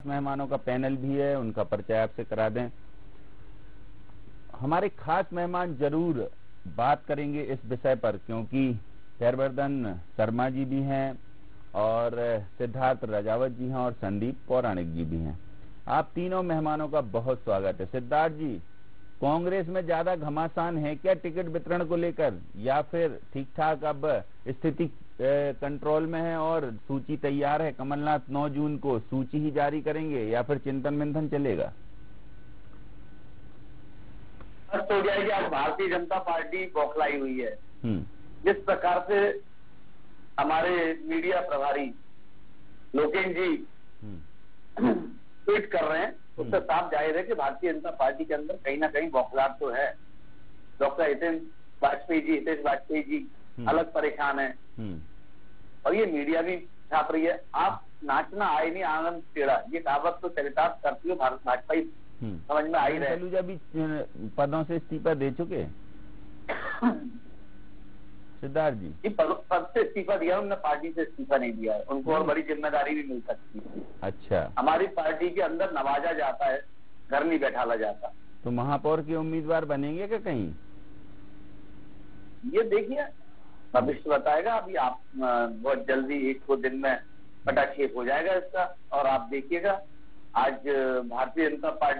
मेहमानों का पैनल भी है, उनका परिचय आपसे करा दें। हमारे खास मेहमान जरूर बात करेंगे इस विषय पर, क्योंकि हर्षवर्धन शर्मा जी भी हैं और सिद्धार्थ राजावत जी हैं और संदीप पौराणिक जी भी हैं। आप तीनों मेहमानों का बहुत स्वागत है। सिद्धार्थ जी, कांग्रेस में ज्यादा घमासान है क्या टिकट वितरण को लेकर, या फिर ठीक ठाक अब स्थिति कंट्रोल में है और सूची तैयार है? कमलनाथ 9 जून को सूची ही जारी करेंगे या फिर चिंतन मंथन चलेगा? स्पष्ट हो गया है कि आज भारतीय जनता पार्टी बौखलाई हुई है। जिस प्रकार से हमारे मीडिया प्रभारी लोकेश जी ट्वीट कर रहे हैं, उससे साफ जाहिर है कि भारतीय जनता पार्टी के अंदर कहीं ना कहीं बौखलाहट तो है। डॉक्टर हितेश वाजपेयी जी अलग परेशान है और ये मीडिया भी छाप रही है। आप नाचना आए नहीं आनंद टेढ़ा, ये कहावत तो चरितार्थ करती हो भाजपा समझ में आई रहे। सलूजा भी पदों से इस्तीफा दे चुके सिद्धार्थ जी? पद से इस्तीफा दिया, उन्होंने पार्टी से इस्तीफा नहीं दिया है। उनको और बड़ी जिम्मेदारी भी मिल सकती है। अच्छा, हमारी पार्टी के अंदर नवाजा जाता है, घर नहीं बैठाला जाता। तो महापौर के उम्मीदवार बनेंगे क्या कहीं? ये देखिए भविष्य बताएगा। अभी आप बहुत जल्दी 1-2 दिन में पटाक्षेप हो जाएगा इसका, और आप देखिएगा आज भारतीय जनता पार्टी